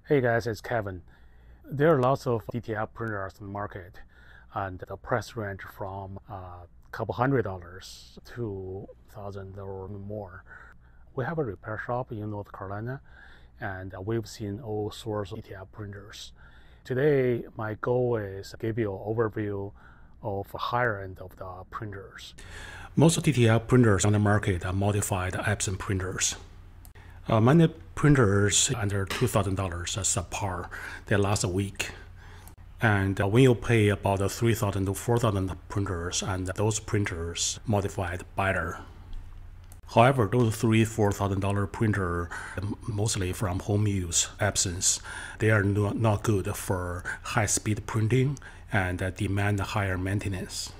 Hey guys, it's Kevin. There are lots of DTF printers in the market, and the price range from a couple $100 to $1,000 or more. We have a repair shop in North Carolina, and we've seen all sorts of DTF printers. Today, my goal is to give you an overview of the higher end of the printers. Most DTF printers on the market are modified Epson printers. Many printers under $2,000 are subpar. They last a week. And when you pay about $3,000 to $4,000 printers, and those printers modified better. However, those $3,000–$4,000 printer, mostly from home use Epsons, they are not good for high-speed printing and demand higher maintenance.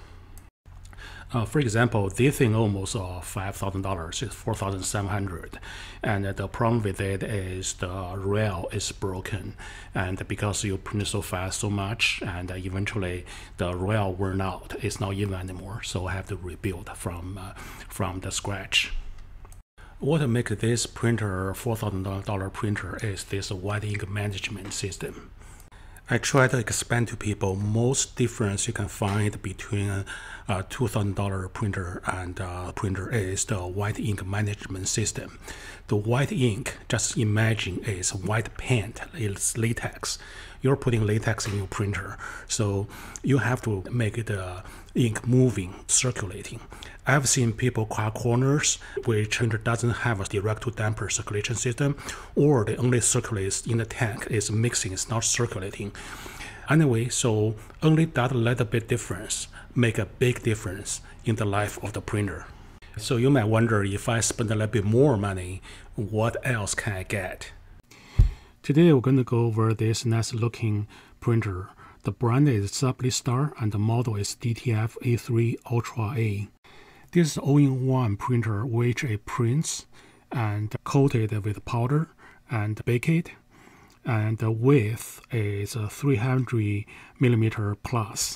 For example, this thing almost $5,000 is $4,700, and the problem with it is the rail is broken, and because you print so fast so much, and eventually the rail worn out, it's not even anymore, so I have to rebuild from the scratch. What makes this printer $4,000 printer is this white ink management system. I try to explain to people most difference you can find between a $2,000 printer and a printer is the white ink management system. The white ink, just imagine, is white paint, it's latex. You're putting latex in your printer, so you have to make the ink moving, circulating. I've seen people cut corners which printer doesn't have a direct-to-damper circulation system, or they only circulates in the tank, it's mixing, it's not circulating. Anyway, so only that little bit difference make a big difference in the life of the printer. So you might wonder, if I spend a little bit more money, what else can I get? Today we're going to go over this nice looking printer. The brand is Sublistar and the model is DTF A3 Ultra A. This is an all-in-one printer which it prints and coated with powder and bake it, and the width is 300 millimeter plus.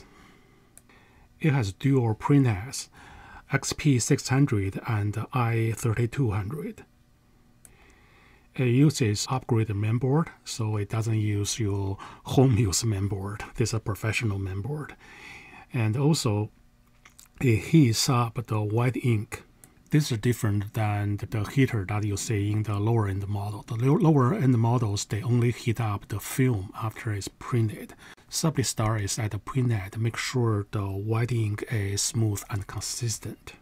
It has dual printheads, XP600 and I3200. It uses upgraded mainboard, so it doesn't use your home use mainboard. This is a professional mainboard. And also, it heats up the white ink. This is different than the heater that you see in the lower end model. The lower end models, they only heat up the film after it's printed. Sublistar is at the printhead to make sure the white ink is smooth and consistent.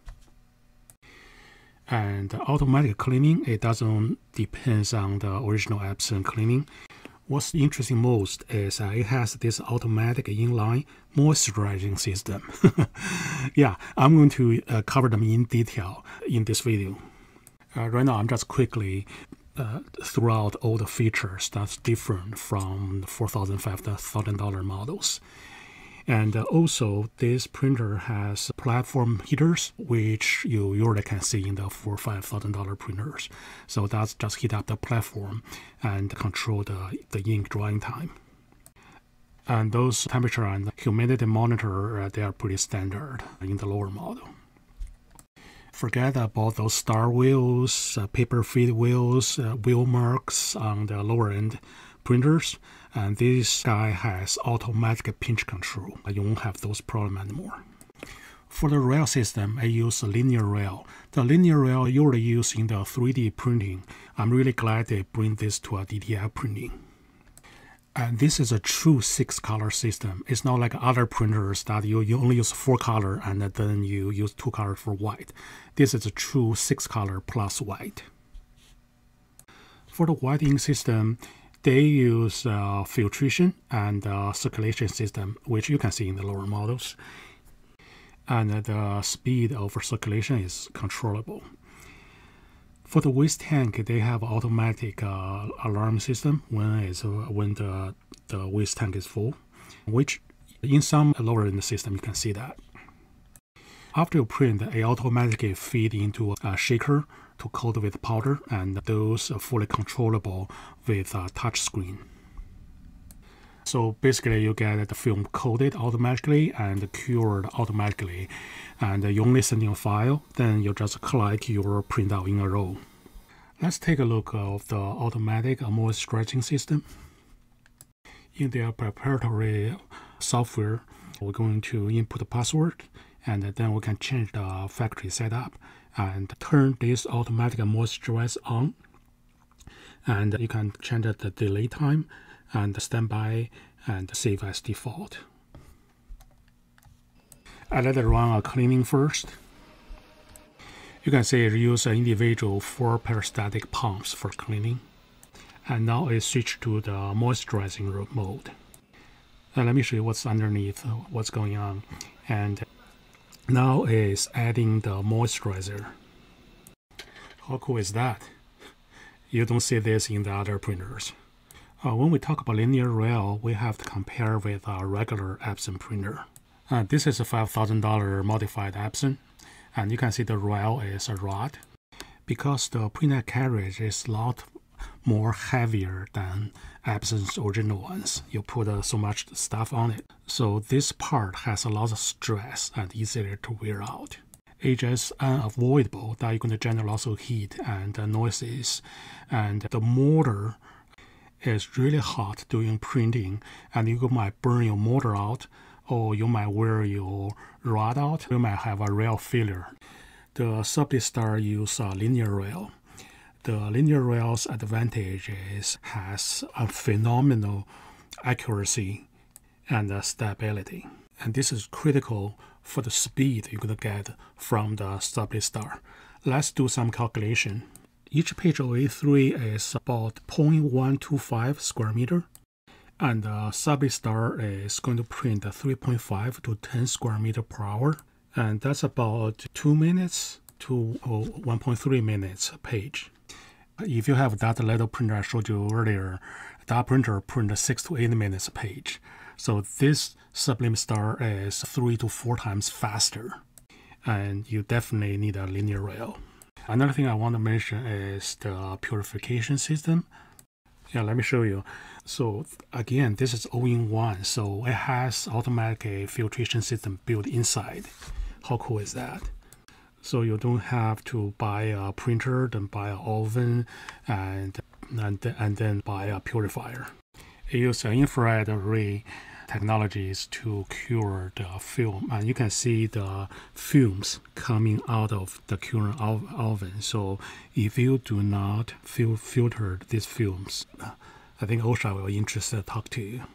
And automatic cleaning, it doesn't depend on the original Epson cleaning. What's interesting most is it has this automatic inline moisturizing system. Yeah, I'm going to cover them in detail in this video. Right now, I'm just quickly throughout all the features that's different from $4,000, $5,000 models. And also, this printer has platform heaters, which you usually can see in the $4,000 or $5,000 printers. So that's just heat up the platform and control the ink drying time. And those temperature and humidity monitor, they are pretty standard in the lower model. Forget about those star wheels, paper feed wheels, wheel marks on the lower end printers, and this guy has automatic pinch control. You won't have those problems anymore. For the rail system, I use a linear rail. The linear rail usually used in the 3D printing. I'm really glad they bring this to a DTF printing. And this is a true 6-color system. It's not like other printers that you only use 4 color and then you use 2 colors for white. This is a true 6-color plus white. For the white ink system, they use filtration and circulation system, which you can see in the lower models. And the speed of circulation is controllable. For the waste tank, they have automatic alarm system when the waste tank is full, which in some lower end system you can see that. After you print, it automatically feed into a shaker to coat with powder, and those are fully controllable with a touch screen. So basically you get the film coated automatically and cured automatically, and you only send in a file, then you just collect your printout in a row. Let's take a look at the automatic moisturizing system. In their proprietary software, we're going to input the password, and then we can change the factory setup and turn this automatic moisturize on. And you can change the delay time and standby and save as default. I let it run a cleaning first. You can see it uses individual 4 peristaltic pumps for cleaning. And now it switched to the moisturizing mode. And let me show you what's underneath, what's going on. And now it's adding the moisturizer. How cool is that? You don't see this in the other printers. When we talk about linear rail, we have to compare with a regular Epson printer. This is a $5,000 modified Epson, and you can see the rail is a rod. Because the Printhead carriage is a lot more heavier than Epson's original ones. You put so much stuff on it. So this part has a lot of stress and easier to wear out. It's just unavoidable that you're going to generate lots of heat and noises. And the motor is really hot during printing, and you might burn your motor out, or you might wear your rod out. You might have a rail failure. The Sublistar use a linear rail. The linear rail's advantage is has a phenomenal accuracy and stability. And this is critical for the speed you're going to get from the Sublistar. Let's do some calculation. Each page of A3 is about 0.125 square meter. And the Sublistar is going to print 3.5 to 10 square meter per hour. And that's about 2 minutes to 1.3 minutes a page. If you have that little printer I showed you earlier, that printer prints 6 to 8 minutes a page. So this Sublistar is 3 to 4 times faster. And you definitely need a linear rail. Another thing I want to mention is the purification system. Yeah, let me show you. So again, this is all-in-one, so it has automatic filtration system built inside. How cool is that? So you don't have to buy a printer, then buy an oven, and then buy a purifier. It uses infrared array technologies to cure the film, and you can see the fumes coming out of the curing oven. So if you do not filter these fumes, I think OSHA will be interested to talk to you.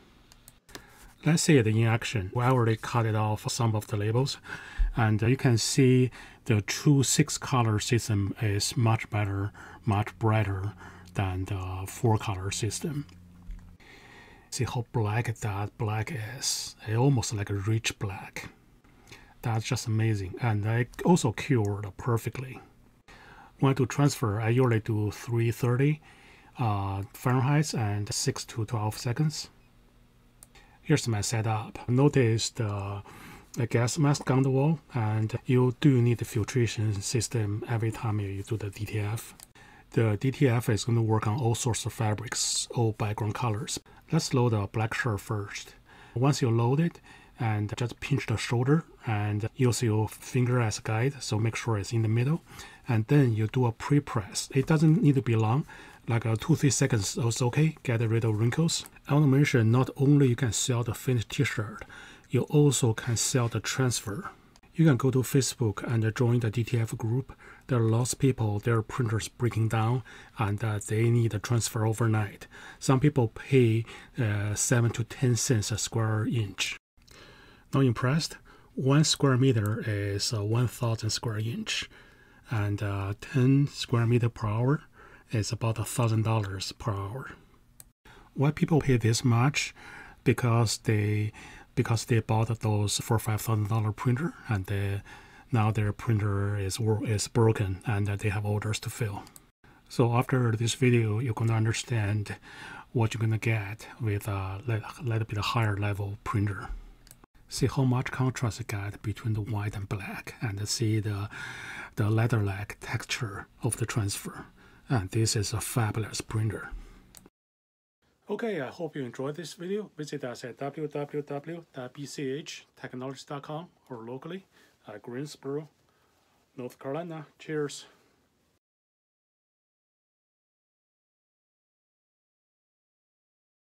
Let's see it in action. We already cut it off some of the labels, and you can see the true 6-color system is much better, much brighter than the 4-color system. See how black that black is. It's almost like a rich black. That's just amazing. And I also cured perfectly. When I do transfer, I usually do 330 Fahrenheit and 6 to 12 seconds. Here's my setup. Notice the gas mask on the wall, and you do need the filtration system every time you do the DTF. The DTF is going to work on all sorts of fabrics, all background colors. Let's load the black shirt first. Once you load it, and just pinch the shoulder and use your finger as a guide, so make sure it's in the middle. And then you do a pre-press. It doesn't need to be long, like 2-3 seconds is okay. Get rid of wrinkles. I want to mention, not only you can sell the finished t-shirt, you also can sell the transfer. You can go to Facebook and join the DTF group. There are lots of people, their printers breaking down, and they need a transfer overnight. Some people pay 7 to 10 cents a square inch. Not impressed? 1 square meter is 1,000 square inch, and 10 square meter per hour is about $1,000 per hour. Why people pay this much? Because they bought those $4,000 or $5,000 printer, and now their printer is broken, and they have orders to fill. So after this video, you're going to understand what you're going to get with a little bit higher level printer. See how much contrast you get between the white and black, and see the leather-like texture of the transfer. And this is a fabulous printer. Okay, I hope you enjoyed this video. Visit us at www.bchtechnologies.com or locally at Greensboro, North Carolina. Cheers.